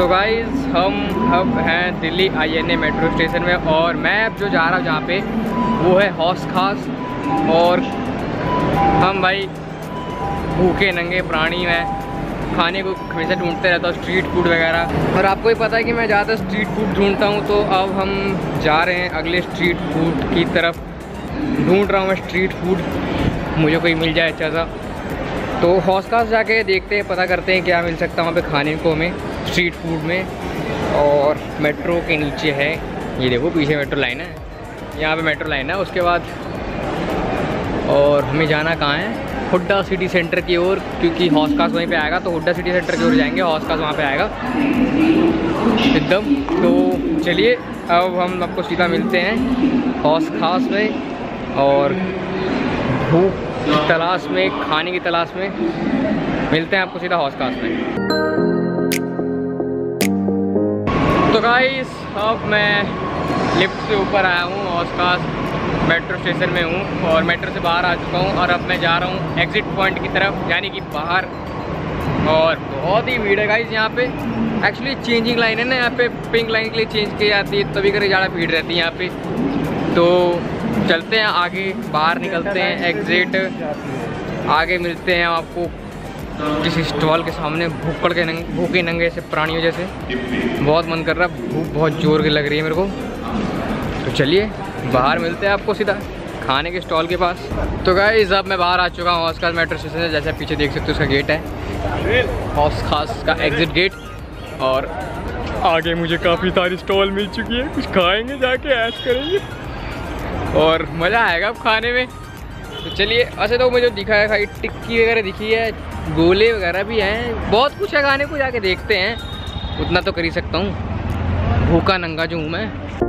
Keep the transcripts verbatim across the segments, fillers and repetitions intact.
तो गाइस हम अब हैं Delhi I N A metro station में और मैं अब जो जा रहा हूँ जहाँ पे वो है हौस खास। और हम भाई भूखे नंगे प्राणी हैं, खाने को हमेशा ढूंढते रहता हूँ, स्ट्रीट फूड वगैरह। और आपको ही पता है कि मैं ज़्यादा स्ट्रीट फूड ढूंढता हूँ, तो अब हम जा रहे हैं अगले स्ट्रीट फूड की तरफ। ढूंढ रहा हूँ मैं स्ट्रीट फूड, मुझे कोई मिल जाए अच्छा सा। तो हौस खास जाके देखते हैं, पता करते हैं क्या मिल सकता है वहाँ पे खाने को हमें स्ट्रीट फूड में। और मेट्रो के नीचे है, ये देखो पीछे मेट्रो लाइन है, यहाँ पे मेट्रो लाइन है। उसके बाद और हमें जाना कहाँ है, हुड्डा सिटी सेंटर की ओर, क्योंकि हौस खास वहीं पे आएगा। तो हुड्डा सिटी सेंटर की ओर जाएंगे, हौस खास वहाँ पे आएगा एकदम। तो चलिए अब हम आपको सीधा मिलते हैं हौस खास में, और भूख की तलाश में, खाने की तलाश में मिलते हैं आपको सीधा हौस खास में। तो गाइस अब मैं लिफ्ट से ऊपर आया हूँ, हौस खास मेट्रो स्टेशन में हूँ और मेट्रो से बाहर आ चुका हूँ। और अब मैं जा रहा हूँ एग्ज़िट पॉइंट की तरफ, यानी कि बाहर। और बहुत ही भीड़ है गाइस यहाँ पे। एक्चुअली चेंजिंग लाइन है ना यहाँ पे, पिंक लाइन के लिए चेंज की जाती है, तभी कर ज़्यादा भीड़ रहती है यहाँ पे। तो चलते हैं आगे, बाहर निकलते हैं एग्ज़िट, आगे मिलते हैं आपको किसी स्टॉल के सामने। भूखड़ के नंगे, भूखे नंगे से प्राणियों जैसे, बहुत मन कर रहा है, भूख बहुत जोर की लग रही है मेरे को। तो चलिए बाहर मिलते हैं आपको सीधा खाने के स्टॉल के पास। तो गाइस अब मैं बाहर आ चुका हूँ हौस खास मेट्रो स्टेशन से। जैसे पीछे देख सकते हो उसका गेट है, हौस खास का एग्ज़िट गेट। और आगे मुझे काफ़ी सारी स्टॉल मिल चुकी है, कुछ खाएंगे जाके, ऐश करेंगे और मज़ा आएगा अब खाने में। तो चलिए, ऐसे तो मुझे दिखा है, खाई टिक्की वगैरह दिखी है, गोले वगैरह भी हैं, बहुत कुछ है खाने को, जाके देखते हैं। उतना तो कर ही सकता हूँ, भूखा नंगा जो हूँ मैं।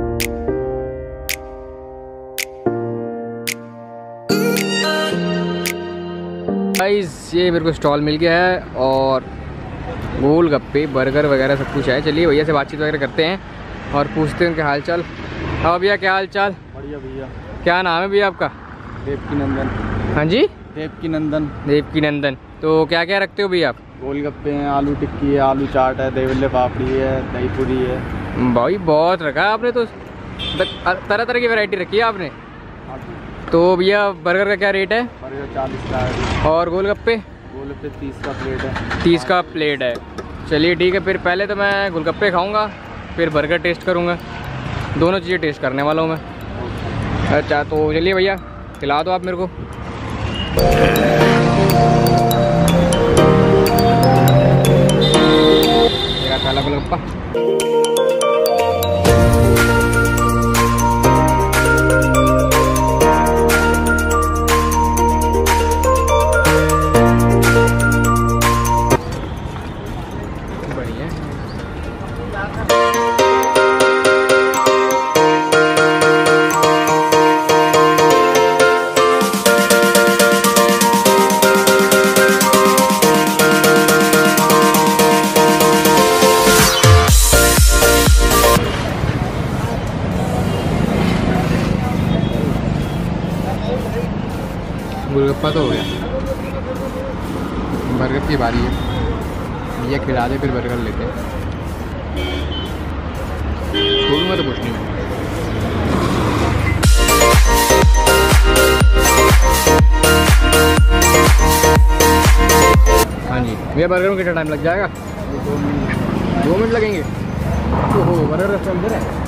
गाइस ये मेरे को स्टॉल मिल गया है और गोल गप्पे, बर्गर वगैरह सब कुछ है। चलिए भैया से बातचीत वगैरह करते हैं और पूछते हैं उनके हाल चाल। हाँ भैया, क्या हाल चाल? बढ़िया भैया। क्या नाम है भैया आपका? देवकी नंदन। हाँ जी, देवकी नंदन। देवकी नंदन। तो क्या क्या रखते हो भैया आप? गोलगप्पे हैं, आलू टिक्की है, आलू चाट है, दही बल्ले पापड़ी है, दही पूरी है। भाई बहुत रखा है आपने तो, तरह तरह की वैरायटी रखी है आपने। तो भैया बर्गर का क्या रेट है? बर्गर चालीस का है। और गोलगप्पे? गोलगप्पे तीस का प्लेट है। तीस का प्लेट है। चलिए ठीक है, फिर पहले तो मैं गोलगप्पे खाऊंगा, फिर बर्गर टेस्ट करूंगा, दोनों चीज़ें टेस्ट करने वाला हूँ मैं। अच्छा तो चलिए भैया खिला दो आप मेरे को। मेरा काला गोलगप्पा। गोलगप्पा तो हो गया, बर्गर की बारी है। भैया खिला दे फिर बर्गर लेते हैं, छोड़ूंगा तो कुछ नहीं। हाँ जी भैया, बर्गर में कितना टाइम लग जाएगा? दो मिनट दो मिनट लगेंगे? ओहो, बर्गर रेस्टोरेंट इधर है।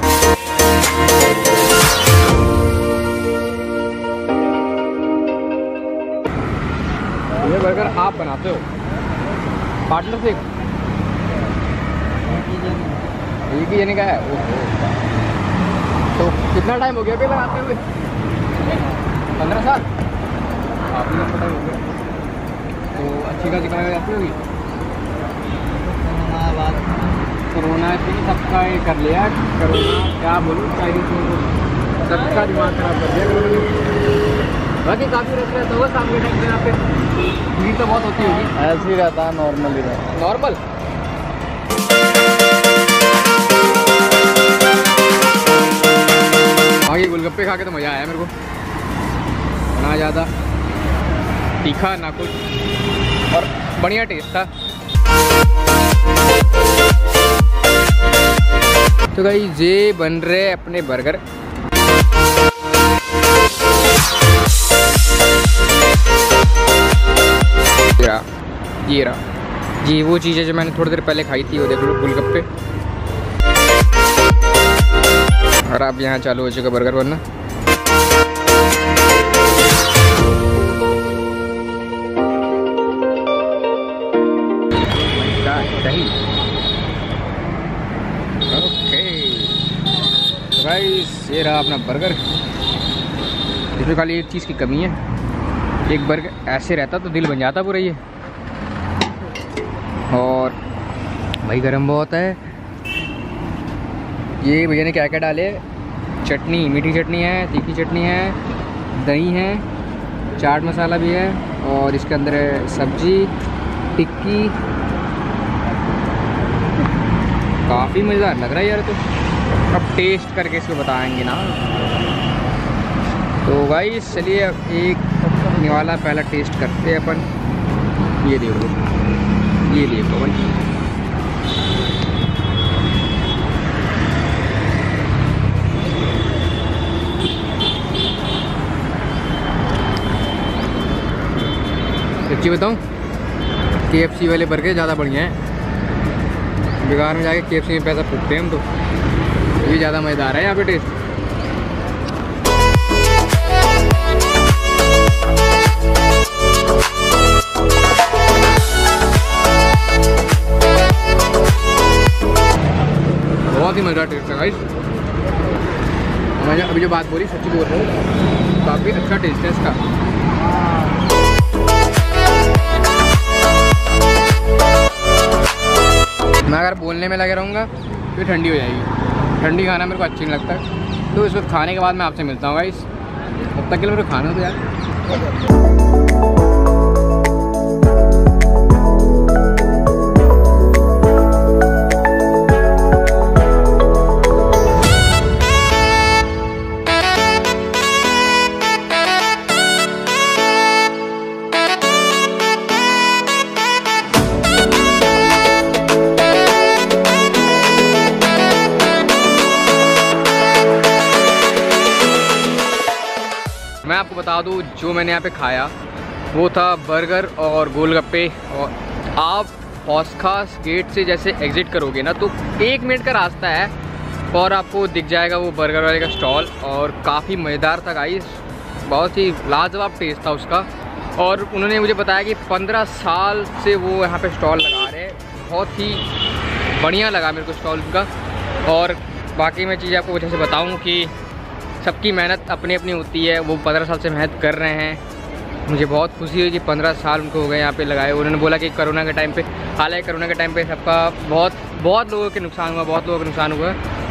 ये बर्गर आप बनाते हो पार्टनर से? एक ही जने का है? ओहो, तो कितना टाइम हो गया अभी बनाते हुए? पंद्रह साल? काफ़ी लंबा टाइम हो गया। तो अच्छी खासी कमाई जाती होगी। कोरोना से सबका ये कर लिया, कोरोना क्या बोलूँ, सबका दिमाग खराब कर दिया कोरोना ने। बाकी काफ़ी रहता है तो शाम के टाइम पे यहाँ पे भीड़ तो बहुत होती होगी? ऐसे ही रहता है, नॉर्मल ही रहता है। नॉर्मल? हाँ, ये गोलगप्पे खा के तो मज़ा आया मेरे को, ना ज़्यादा तीखा ना कुछ, और बढ़िया टेस्ट था। तो गाइस ये बन रहे अपने बर्गर। ये रहा जी वो चीज़ है जो मैंने थोड़ी देर पहले खाई थी, वो देख लो गोलगप्पे। और अब यहाँ चालू हो चुका बर्गर बनना। ओके गाइस ये रहा अपना बर्गर। इसमें खाली एक चीज़ की कमी है, एक बर्गर ऐसे रहता तो दिल बन जाता पूरा ये। और भाई गरम बहुत है। ये भैया ने क्या क्या डाले, चटनी, मीठी चटनी है, तीखी चटनी है, दही है, चाट मसाला भी है, और इसके अंदर है सब्जी, टिक्की। काफ़ी मज़ेदार लग रहा है यार। तो अब टेस्ट करके इसको बताएंगे ना। तो भाई चलिए अब एक निवाला पहला टेस्ट करते हैं अपन। ये देखो, ये देखो भाई, सच्ची बताऊँ के एफ सी वाले बर्गर ज़्यादा बढ़िया हैं। बिगार में जाके के एफ सी में पैसा फूकते हैं हम, तो ये ज़्यादा मज़ेदार है यहाँ पे टेस्ट। बहुत ही मज़ेदार टेस्ट है गाइस। मैंने अभी जो बात बोली सच्ची बोल रहा हूँ, काफ़ी अच्छा टेस्ट है इसका। मैं अगर बोलने में लगे रहूँगा तो ठंडी हो जाएगी। ठंडी खाना मेरे को अच्छी नहीं लगता, तो इस वक्त खाने के बाद मैं आपसे मिलता हूँ गाइस। तब तक के लिए मेरे को खाना तो यार। मैं आपको बता दूं जो मैंने यहाँ पे खाया वो था बर्गर और गोलगप्पे। और आप हौस खास गेट से जैसे एग्ज़िट करोगे ना तो एक मिनट का रास्ता है और आपको दिख जाएगा वो बर्गर वाले का स्टॉल। और काफ़ी मज़ेदार था गाइस, बहुत ही लाजवाब टेस्ट था उसका। और उन्होंने मुझे बताया कि पंद्रह साल से वो यहाँ पे स्टॉल लगा रहे हैं। बहुत ही बढ़िया लगा मेरे को स्टॉल उनका। और बाकी मैं चीज़ आपको वजह से बताऊँ कि सबकी मेहनत अपनी अपनी होती है। वो पंद्रह साल से मेहनत कर रहे हैं। मुझे बहुत खुशी हुई कि पंद्रह साल उनको हो गए यहाँ पे लगाए। उन्होंने बोला कि कोरोना के टाइम पे, हालांकि कोरोना के टाइम पे सबका बहुत बहुत लोगों के नुकसान हुआ, बहुत लोगों का नुकसान हुआ।